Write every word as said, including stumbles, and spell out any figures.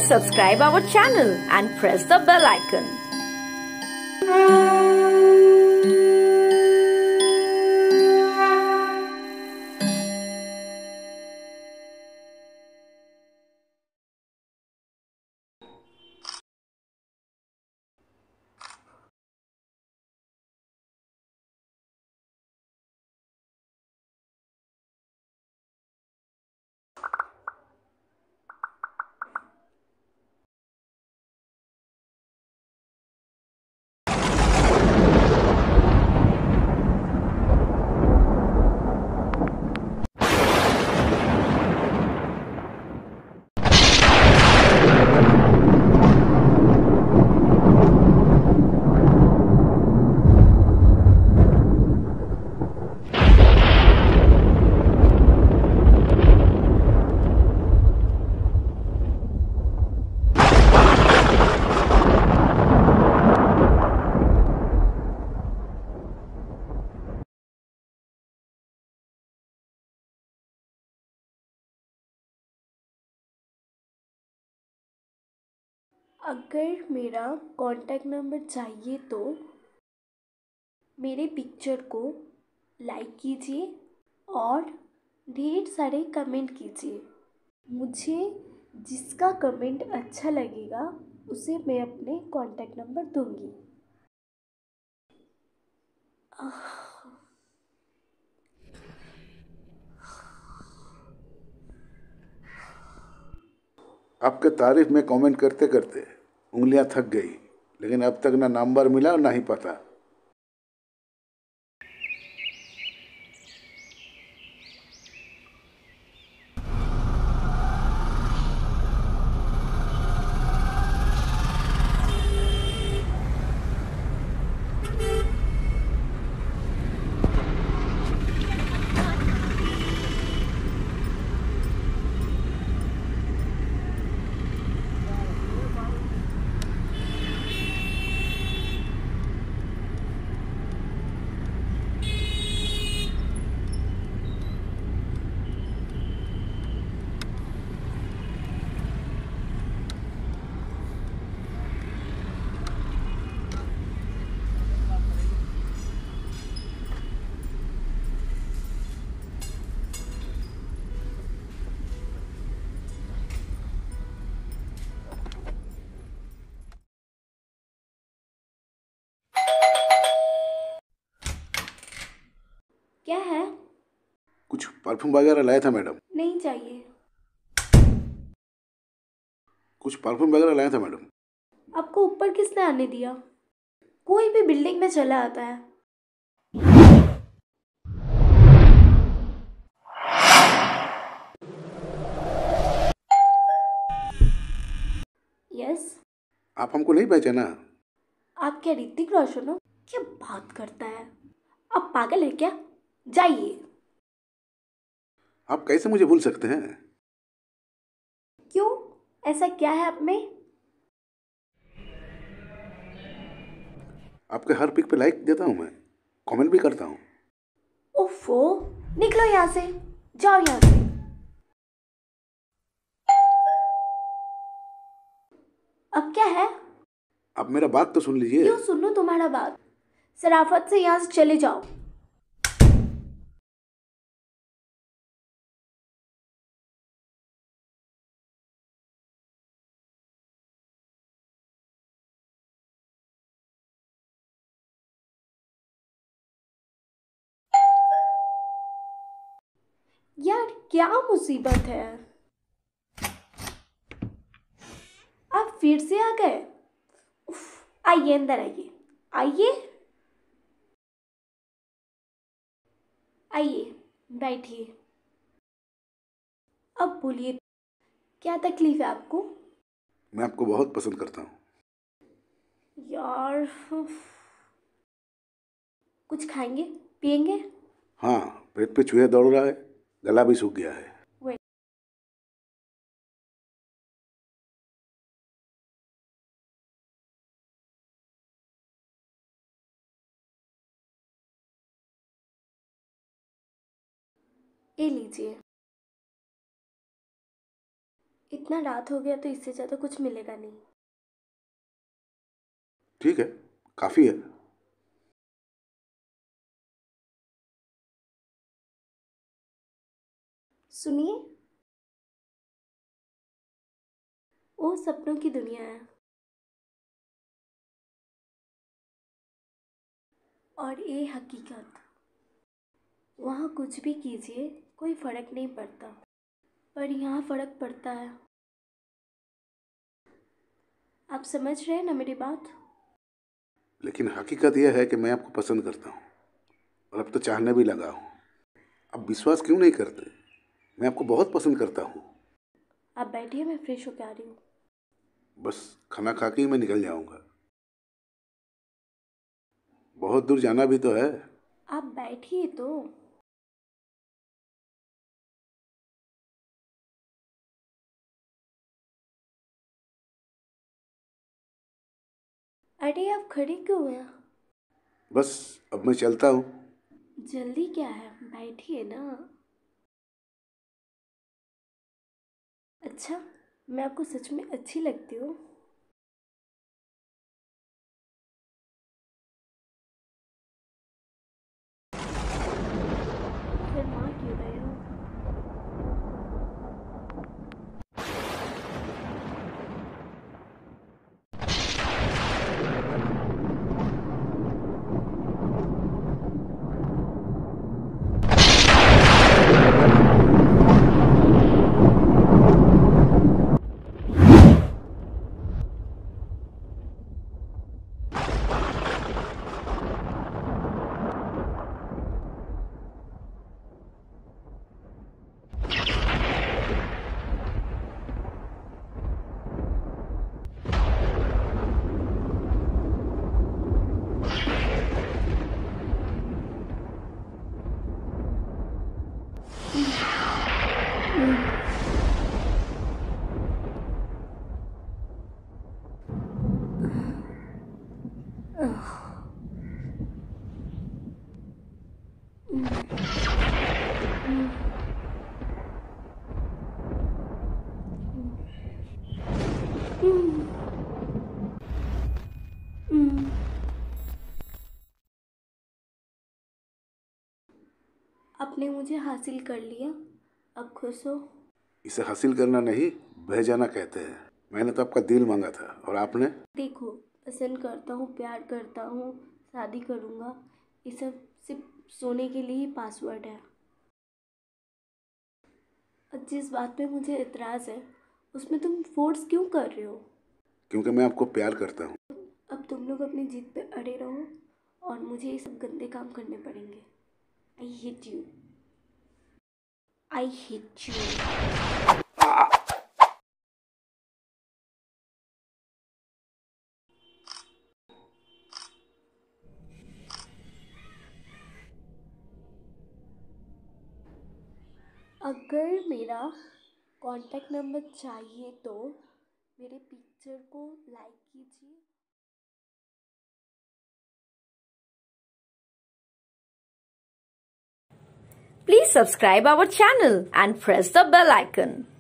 Please subscribe our channel and press the bell icon. अगर मेरा contact number चाहिए तो मेरे पिक्चर को लाइक कीजिए और ढेर सारे कमेंट कीजिए। मुझे जिसका कमेंट अच्छा लगेगा उसे मैं अपने कॉन्टैक्ट नंबर दूंगी। आपके तारीफ में कमेंट करते करते उंगलियां थक गई, लेकिन अब तक ना नंबर मिला और ना ही पता। क्या है? कुछ परफ्यूम वगैरह लाया था मैडम। नहीं चाहिए। कुछ परफ्यूम वगैरह लाया था मैडम। आपको ऊपर किसने आने दिया? कोई भी बिल्डिंग में चला आता है। यस। आप हमको नहीं पहचाना? आप क्या ऋतिक रोशन हो? क्या बात करता है? आप पागल है क्या? जाइए। आप कैसे मुझे भूल सकते हैं? क्यों? ऐसा क्या है आप में? आपके हर पिक पे लाइक देता हूँ, मैं कमेंट भी करता हूँ। ओफो, निकलो यहाँ से, जाओ यहाँ से। अब क्या है? आप मेरा बात तो सुन लीजिए। क्यों सुनो तुम्हारा बात? शराफत से यहाँ से चले जाओ। यार क्या मुसीबत है? आप फिर से आ गए? उफ, आइए अंदर आइए। आइए आइए, बैठिए। अब बोलिए, क्या तकलीफ है आपको? मैं आपको बहुत पसंद करता हूँ। यार उफ। कुछ खाएंगे पिएंगे? हाँ, पेट पे चूहे दौड़ रहा है, गला भी सूख गया है। वेट। ये लीजिए। इतना रात हो गया तो इससे ज़्यादा कुछ मिलेगा नहीं। ठीक है, काफ़ी है। सुनिए, वो सपनों की दुनिया है और ये हकीकत। वहाँ कुछ भी कीजिए कोई फ़र्क नहीं पड़ता, पर यहाँ फ़र्क पड़ता है। आप समझ रहे हैं ना मेरी बात? लेकिन हकीकत यह है कि मैं आपको पसंद करता हूँ और अब तो चाहने भी लगा हूँ। अब विश्वास क्यों नहीं करते? मैं आपको बहुत पसंद करता हूँ। आप बैठिए, मैं फ्रेश होकर आ रही हूँ। बस खाना खा के ही मैं निकल जाऊँगा। बहुत दूर जाना भी तो है। आप बैठिए तो। अरे आप खड़े क्यों हैं? बस अब मैं चलता हूँ। जल्दी क्या है, बैठिए ना। अच्छा, मैं आपको सच में अच्छी लगती हूँ? फिर माँ क्यों रहे हो? आपने मुझे हासिल कर लिया, अब खुश हो? इसे हासिल करना नहीं, बह जाना कहते हैं। मैंने तो आपका दिल मांगा था और आपने। देखो, पसंद करता हूँ, प्यार करता हूँ, शादी करूँगा, ये सब सिर्फ सोने के लिए ही पासवर्ड है। और जिस बात पे मुझे इतराज़ है उसमें तुम फोर्स क्यों कर रहे हो? क्योंकि मैं आपको प्यार करता हूँ। अब तुम लोग अपनी जिद पे अड़े रहो और मुझे ये सब गंदे काम करने पड़ेंगे। I hate you, I hate you. अगर मेरा कांटेक्ट नंबर चाहिए तो मेरे पिक्चर को लाइक कीजिए। Please subscribe our channel and press the bell icon.